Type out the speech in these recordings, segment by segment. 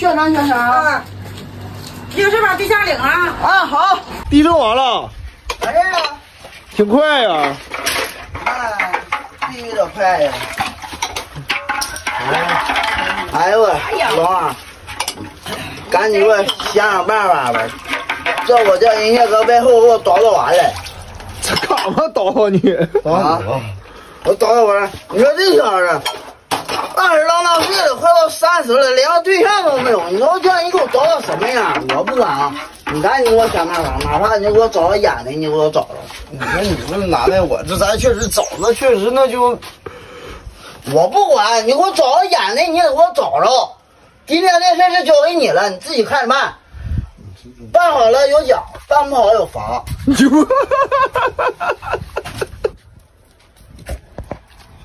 校长先生啊， 你有事把地下领啊？ 啊，好， 地震完了， 咋样啊？ 挺快呀。 哎，地有点快呀。哎呦我，龙啊，赶紧给我想想办法吧，这我叫人家搁背后给我叨叨完了。 这干嘛叨叨你？ 啊！我叨叨完了，你说这小子，20郎当岁了，快到30了，连个对象都没有，你说叫你给我叨叨什么呀？我不管啊，你赶紧给我想办法，哪怕你给我找个眼的，你给我找着。 你说你这拿来我这咱确实找，那确实那就我不管，你给我找个眼的，你也给我找着。今天这事就交给你了，你自己看着办。办好了有奖，办不好有罚。 是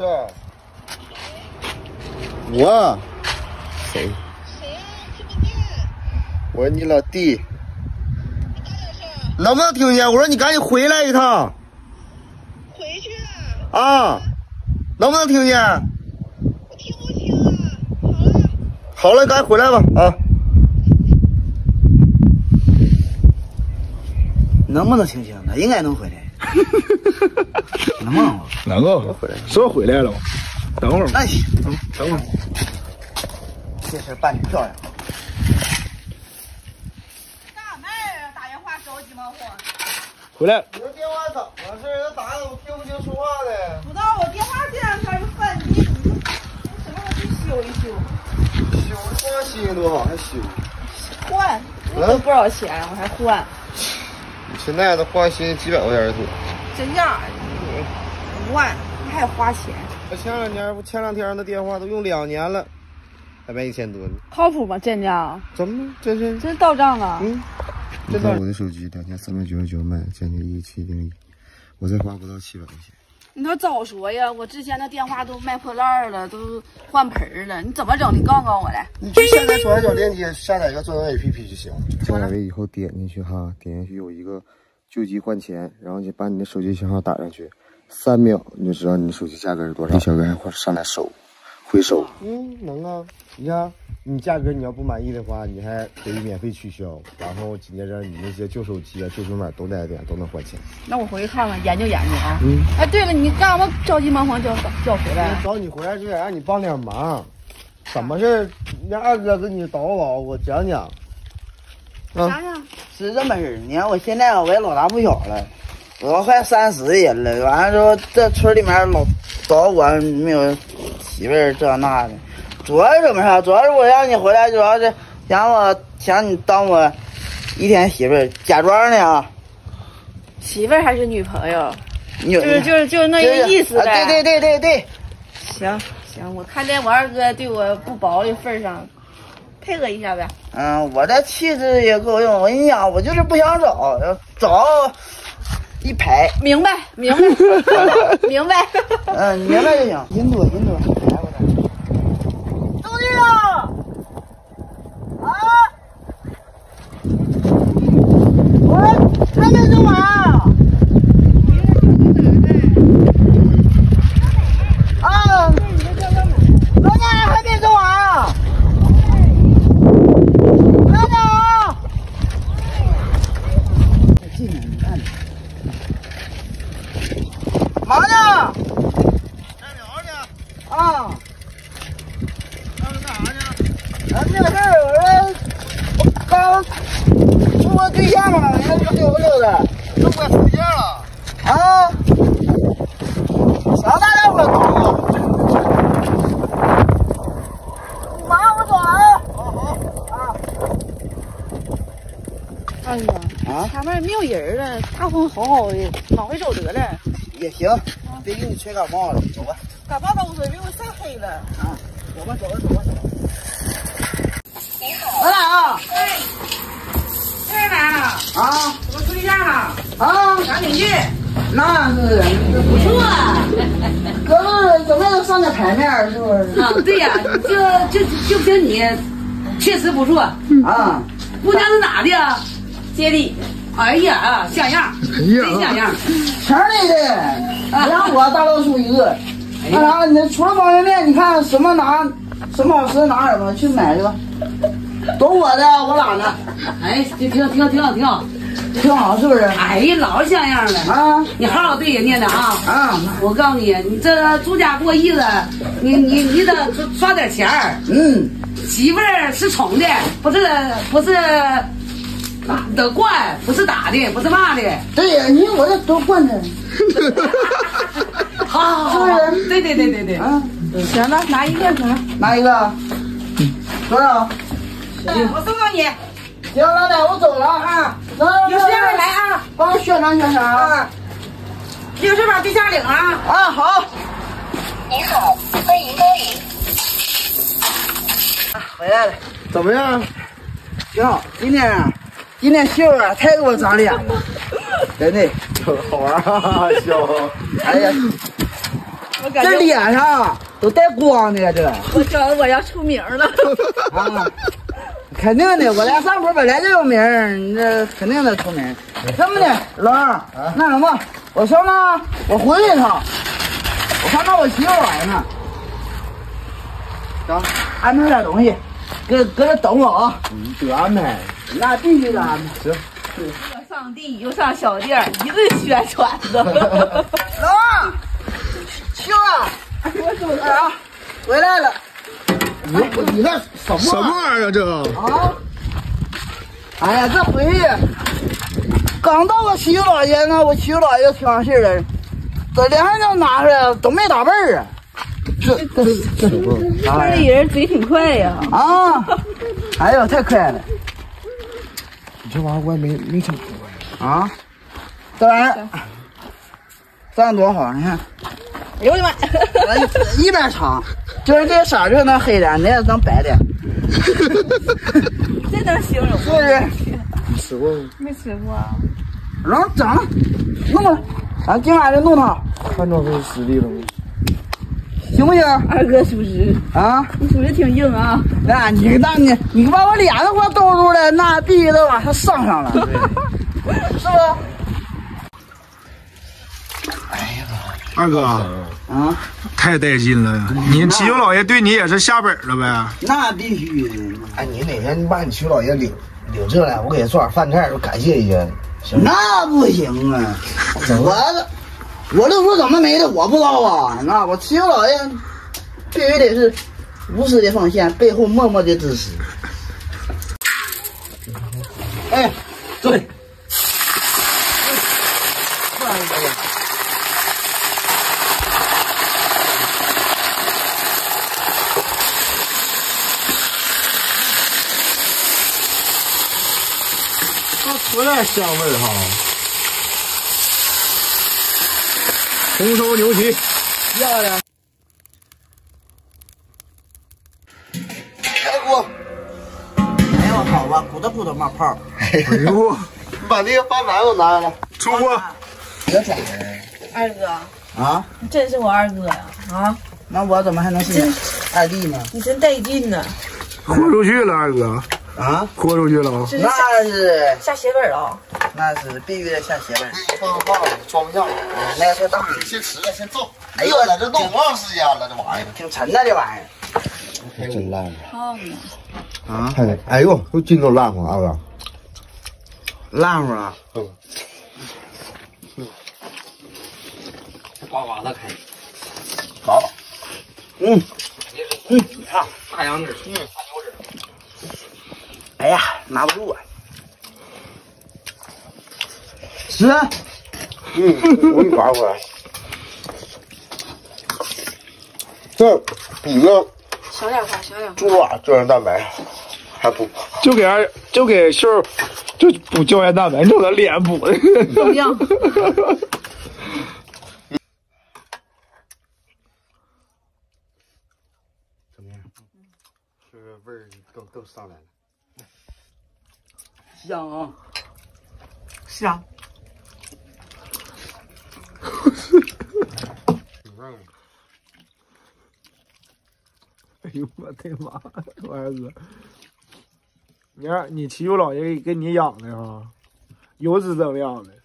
我谁？我说你老弟，能不能听见？我说你赶紧回来一趟。 回去啊，能不能听见？ 我听不清啊。 好了，赶紧回来吧啊！ 能不能听清？他应该能回来。能不能？ 能够回来，说回来了吗？等会儿吧。 那行， 等会儿。 这事办得漂亮。 干嘛呀？打电话着急忙慌。 回来。 你这电话怎么回事？他打的我听不清说话的。 不知道我电话这两天就犯急，什么我去修一修。 修换新多好，还修？ 换，都不少钱，我还换。 现在都换新几百块钱一桶。 真假？5万，还花钱。 我前两天那电话都用2年了，还卖1000多呢。 靠谱吗？真的？ 怎么真是？ 真到账了？ 你看我的手机2399买，将近1701，我再花不到700块钱。 你倒早说呀！我之前的电话都卖破烂了，都换盆了，你怎么整？你告诉我来。 你就下载左下角链接，下载一个专门 APP 就行。下载完以后点进去哈，点进去有一个救急换钱，然后就把你的手机型号打上去，3秒你就知道你的手机价格是多少。小哥还会上来收，回收。能啊。你看你价格你要不满意的话，你还可以免费取消，然后紧接着你那些旧手机啊、旧平板都在点都能换钱。 那我回去看看，研究研究啊。哎，对了，你干嘛着急忙慌叫回来？ 找你回来是想让你帮点忙，什么事儿让二哥给你叨叨，我讲讲。 啥呀？ 是这么事儿，你看我现在我也老大不小了，我都快30人了。完了之后，这村里面老找我没有媳妇儿这那的，主要是怎么事？主要是我让你回来，主要是想你当我一天媳妇儿，假装的啊。 媳妇儿还是女朋友？就是那个意思呗。 对。 行，我看在我二哥对我不薄的份上，配合一下呗。 我这气质也够用。我跟你讲，我就是不想找一排。 明白。明白。 明白就行。引多。兄弟啊！我还没整完。老家还没整完。看着啊！进来，你看。忙呢？ 摘苗去。 啊。 那是干啥去？ 那事儿，我刚处个对象嘛，人家溜达溜达。 这不该处对象了？ 啊？啥大家伙懂？马上我走了。好。 哎呀，前面没有人了，大风好好的，往回走得了。 也行，别给你吹感冒了，走吧。 感冒倒无所谓，我晒黑了。 走吧。老俩。 这人来了啊？ 怎么处对象了？ 啊？ 赶紧去。 那是不错啊，哥们怎么能上点台面是不是？ 啊，对呀，就凭你，确实不错啊。 姑娘是哪的呀？街里。哎呀，像样，真像样。 城里的，两伙大老粗一个。那啥，你除了方便面，你看什么好吃拿什么，去买去吧。 都我的，我拉呢。 哎，挺好。 挺好，是不是？ 哎呀，老像样了啊！ 你好好对人家呢啊！ 啊！ 我告诉你，你这住家过日子，你得刷点钱儿。 嗯， 媳妇儿是宠的，不是得惯，不是打的，不是骂的。 对呀，你我这都惯着。 好， 是不是？ 对。 啊， 行了，拿一个行。 拿一个。多少？ 我送到你。 行，老奶，我走了啊。 有时间再来啊， 帮我宣传啊。 有事把对象领啊。 啊，好。 您好，欢迎光临。 回来了， 怎么样？ 挺好。今天秀啊，太给我长脸了，真的。 好玩啊，笑。 哎呀，这脸上都带光的这。 我觉得我要出名了。 啊，肯定的，我来上坡本来就有名儿，你这肯定得出名。这么的，老二，那什么，我上那，我回去一趟，我看到我媳妇来呢。行，安排点东西，搁这等我啊。 得安排。 那必须得安排。 行。 又上地又上小店，一顿宣传的。 老二，去了。我走了啊，回来了。 你那什么玩意儿啊？这啊！哎呀，这回去刚到我媳妇老爷呢，我媳妇老爷就挺上信了，这两就拿出来都没打背儿啊。 这这人嘴挺快呀。 啊！哎呦，太快了你这玩意儿我也没整过呀。 啊！这玩意儿长多好，你看。 哎呦我的妈！ 一边长，就是这色就是能黑点，那也能白点。 这能形容吗？ 是不是？ 你吃过吗？ 没吃过啊。 然后整了，弄了，咱今晚就弄它， 看着是实力了吗？ 行不行？ 二哥属实啊！ 你属实挺硬啊。 那你把我脸都给我兜住了，那必须得往上上了，是不是？ 二哥， 啊， 太带劲了！你七舅老爷对你也是下本了呗？ 那必须的。 哎，你哪天你把你娶老爷领这来，我给他做点饭菜，我感谢一下。行吗？ 那不行啊！我就说怎么没的，我不知道啊。那我七舅老爷必须得是无私的奉献，背后默默的支持。哎，对。 有点香味儿哈。红烧牛蹄， 漂亮。 开锅。 哎呦我靠，我咕嘟冒泡。 哎呦， 你把那个饭碗给我拿下来。 出锅。 别转二哥， 啊！ 你真是我二哥呀！啊， 那我怎么还能是你二弟呢？ 你真带劲呢！ 豁出去了，二哥， 啊， 豁出去了。 那是下血本了。 那是必须得下血本。 放放装不下。 那个太大。 先吃了，先揍。哎呦，这弄多长时间了？这玩意儿挺沉的，这玩意儿。真烂了。 胖呢。 啊！ 哎呦，都筋都烂乎，二哥。 烂乎啊！ 嗯。 呱呱的开。 好。 看大羊脂，大牛脂。 哎呀，拿不住啊！吃。 我给你拿回来。这比个小点花，小点花。 猪爪胶原蛋白还补。 就给秀儿就补胶原蛋白，就给脸补的。 怎么样？ 怎么样？这个味儿都上来了。 香啊！ 香。 哎呦我的妈！我儿子，你七舅老爷给你养的哈，油脂怎么样的？